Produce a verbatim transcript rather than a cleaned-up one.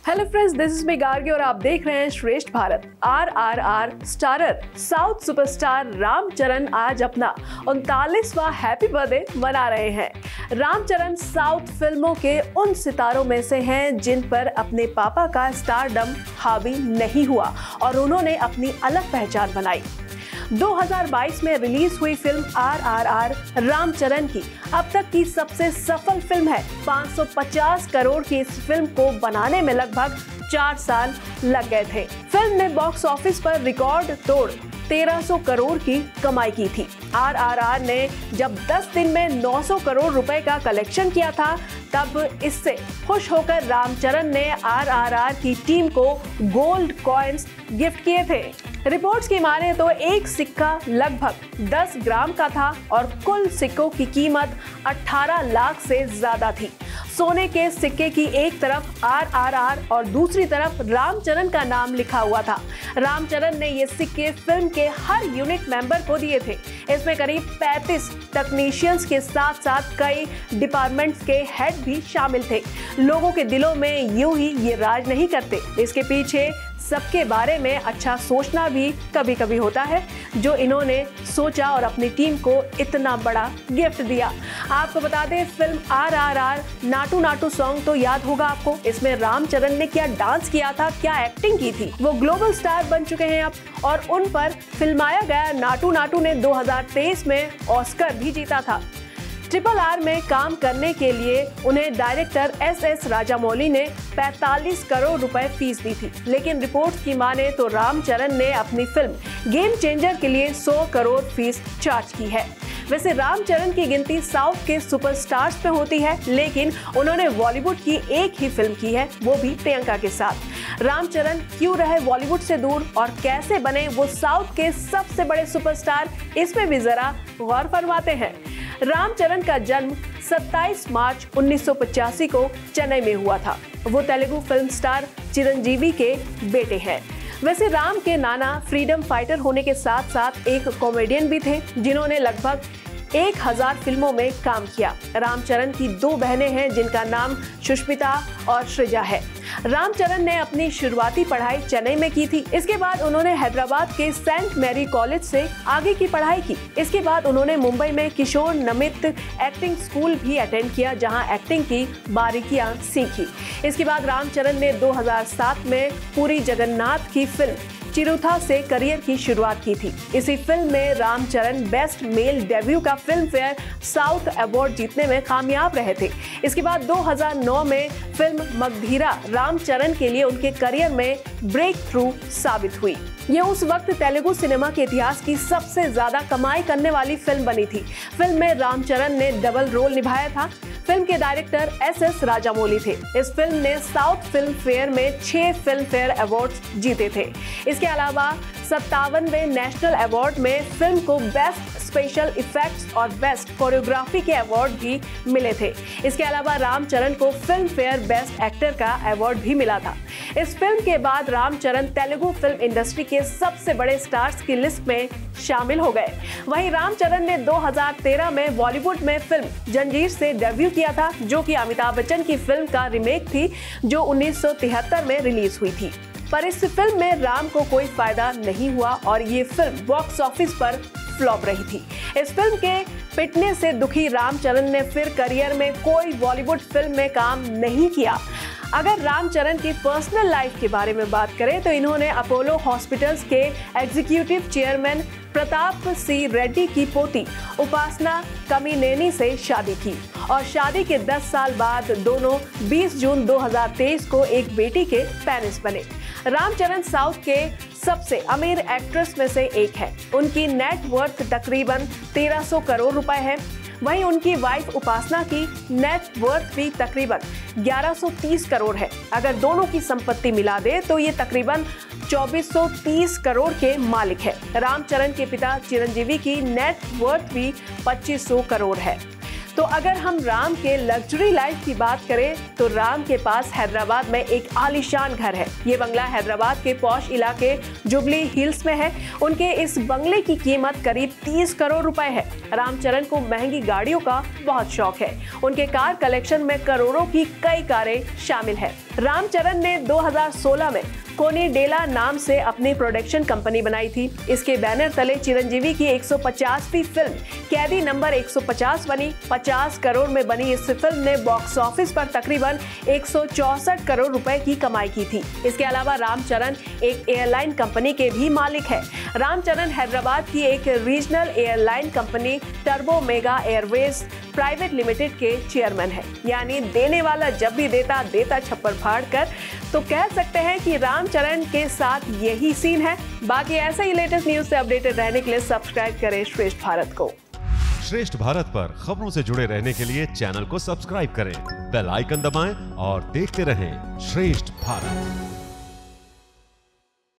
Hello friends, this is me Gargi और आप देख रहे हैं Shreshtha Bharat. R R R starrer south superstar Ram Charan आज अपना उनतालीसवां हैप्पी बर्थडे मना रहे हैं। रामचरण साउथ फिल्मों के उन सितारों में से हैं जिन पर अपने पापा का स्टारडम हावी नहीं हुआ और उन्होंने अपनी अलग पहचान बनाई। दो हज़ार बाईस में रिलीज हुई film R R R Ram Charan की अब तक की सबसे सफल फिल्म है। पाँच सौ पचास करोड़ की इस फिल्म को बनाने में लगभग चार साल लग गए थे। फिल्म ने बॉक्स ऑफिस पर रिकॉर्ड तोड़ तेरह सौ करोड़ की कमाई की थी। आर आर आर ने जब दस दिन में नौ सौ करोड़ रुपए का कलेक्शन किया था, तब इससे खुश होकर रामचरण ने आर आर आर की टीम को गोल्ड कॉइन्स गिफ्ट किए थे। रिपोर्ट्स की माने तो एक सिक्का लगभग दस ग्राम का था और कुल सिक्कों की कीमत अठारह लाख से ज्यादा थी। सोने के सिक्के की एक तरफ आर आर आर और दूसरी तरफ रामचरण का नाम लिखा हुआ था। रामचरण ने ये सिक्के फिल्म के हर यूनिट मेंबर को दिए थे। इसमें करीब पैंतीस टेक्नीशियंस के साथ साथ कई डिपार्टमेंट्स के हेड भी शामिल थे। लोगों के दिलों में यूं ही ये राज नहीं करते, इसके पीछे सबके बारे में अच्छा सोचना भी कभी कभी होता है, जो इन्होंने सोचा और अपनी टीम को इतना बड़ा गिफ्ट दिया। आपको बता दें, film R R R Naatu Naatu song तो याद होगा आपको। इसमें रामचरण ने क्या डांस किया था, क्या एक्टिंग की थी। वो ग्लोबल स्टार बन चुके हैं अब और उन पर फिल्माया गया नाटू नाटू ने दो हज़ार तेईस में ऑस्कर भी जीता था। ट्रिपल आर में काम करने के लिए उन्हें डायरेक्टर एस एस राजामौली ने पैंतालीस करोड़ रुपए फीस दी थी, लेकिन रिपोर्ट्स की माने तो रामचरण ने अपनी फिल्म गेम चेंजर के लिए सौ करोड़ फीस चार्ज की है। वैसे रामचरण की गिनती साउथ के सुपरस्टार्स पे होती है, लेकिन उन्होंने बॉलीवुड की एक ही फिल्म की है, वो भी प्रियंका के साथ। रामचरण क्यों रहे बॉलीवुड से दूर और कैसे बने वो साउथ के सबसे बड़े सुपरस्टार, इसमें भी जरा गौर फरमाते हैं। रामचरण का जन्म सत्ताईस मार्च उन्नीस सौ पचासी को चेन्नई में हुआ था। वो तेलुगु फिल्म स्टार चिरंजीवी के बेटे हैं। वैसे राम के नाना फ्रीडम फाइटर होने के साथ साथ एक कॉमेडियन भी थे, जिन्होंने लगभग एक हजार फिल्मों में काम किया। रामचरण की दो बहनें हैं जिनका नाम सुष्मिता और सृजा है। रामचरण ने अपनी शुरुआती पढ़ाई चेन्नई में की थी। इसके बाद उन्होंने हैदराबाद के सेंट मैरी कॉलेज से आगे की पढ़ाई की। इसके बाद उन्होंने मुंबई में किशोर नमित एक्टिंग स्कूल भी अटेंड किया, जहां एक्टिंग की बारीकियां सीखी। इसके बाद रामचरण ने दो हज़ार सात में पुरी जगन्नाथ की फिल्म चिरुथा से करियर की शुरुआत की थी। इसी फिल्म में रामचरण बेस्ट मेल डेब्यू का फिल्म फेयर साउथ अवार्ड जीतने में कामयाब रहे थे। इसके बाद दो हज़ार नौ में फिल्म मगधीरा रामचरण के लिए उनके करियर में ब्रेक थ्रू साबित हुई। ये उस वक्त तेलुगु सिनेमा के इतिहास की सबसे ज्यादा कमाई करने वाली फिल्म बनी थी। फिल्म में रामचरण ने डबल रोल निभाया था। फिल्म के डायरेक्टर एस एस राजामौली थे। इस फिल्म ने साउथ फिल्म फेयर में छह फिल्म फेयर अवार्ड्स जीते थे। इसके अलावा सत्तावनवें नेशनल अवार्ड में फिल्म को बेस्ट स्पेशल इफेक्ट्स और बेस्ट कोरियोग्राफी के अवार्ड भी मिले थे। इसके अलावा रामचरण को फिल्म फेयर बेस्ट एक्टर का अवार्ड भी मिला था। इस फिल्म के बाद रामचरण तेलुगु फिल्म इंडस्ट्री के सबसे बड़े स्टार्स की लिस्ट में शामिल हो गए। वहीं रामचरण ने दो हज़ार तेरह में बॉलीवुड में फिल्म जंजीर से डेब्यू किया था, जो कि अमिताभ बच्चन की फिल्म का रीमेक थी, जो उन्नीस सौ तिहत्तर में रिलीज हुई थी। पर इस फिल्म में राम को कोई फायदा नहीं हुआ और ये फिल्म बॉक्स ऑफिस पर फ्लॉप रही थी। इस फिल्म के पिटने से दुखी रामचरण ने फिर करियर में कोई बॉलीवुड फिल्म में काम नहीं किया। अगर रामचरण की पर्सनल लाइफ के बारे में बात करें तो इन्होंने अपोलो हॉस्पिटल्स के executive chairman Pratap C Reddy की पोती उपासना कमिनेनी से शादी की और शादी के दस साल बाद दोनों बीस जून दो हज़ार तेईस को एक बेटी के पेरेंट्स बने। रामचरण साउथ के सबसे अमीर एक्ट्रेस में से एक है। उनकी नेट वर्थ तकरीबन तेरह सौ करोड़ रुपए है। वहीं उनकी वाइफ उपासना की नेट वर्थ भी तकरीबन ग्यारह सौ तीस करोड़ है। अगर दोनों की संपत्ति मिला दे तो ये तकरीबन चौबीस सौ तीस करोड़ के मालिक है। रामचरण के पिता चिरंजीवी की नेट वर्थ भी पच्चीस सौ करोड़ है। तो अगर हम राम के लग्जरी लाइफ की बात करें तो राम के पास हैदराबाद में एक आलीशान घर है। ये बंगला हैदराबाद के पॉश इलाके जुबली हिल्स में है। उनके इस बंगले की कीमत करीब तीस करोड़ रुपए है। रामचरण को महंगी गाड़ियों का बहुत शौक है। उनके कार कलेक्शन में करोड़ों की कई कारें शामिल है। रामचरण ने दो हज़ार सोलह में कोनी डेला नाम से अपनी प्रोडक्शन कंपनी बनाई थी। इसके बैनर तले चिरंजीवी की एक सौ पचासवीं फिल्म कैदी नंबर एक सौ पचास बनी। पचास करोड़ में बनी इस फिल्म ने बॉक्स ऑफिस पर तकरीबन एक सौ चौसठ करोड़ रुपए की कमाई की थी। इसके अलावा रामचरण एक एयरलाइन कंपनी के भी मालिक है। रामचरण हैदराबाद की एक regional airline company Turbo Mega Airways private limited के चेयरमैन है। यानी देने वाला जब भी देता देता छप्पर फाड़ कर। तो कह सकते हैं कि रामचरण के साथ यही सीन है। बाकी ऐसे ही लेटेस्ट न्यूज से अपडेटेड रहने के लिए सब्सक्राइब करें श्रेष्ठ भारत को। श्रेष्ठ भारत पर खबरों से जुड़े रहने के लिए चैनल को सब्सक्राइब करें, बेल आइकन दबाएं और देखते रहें श्रेष्ठ भारत।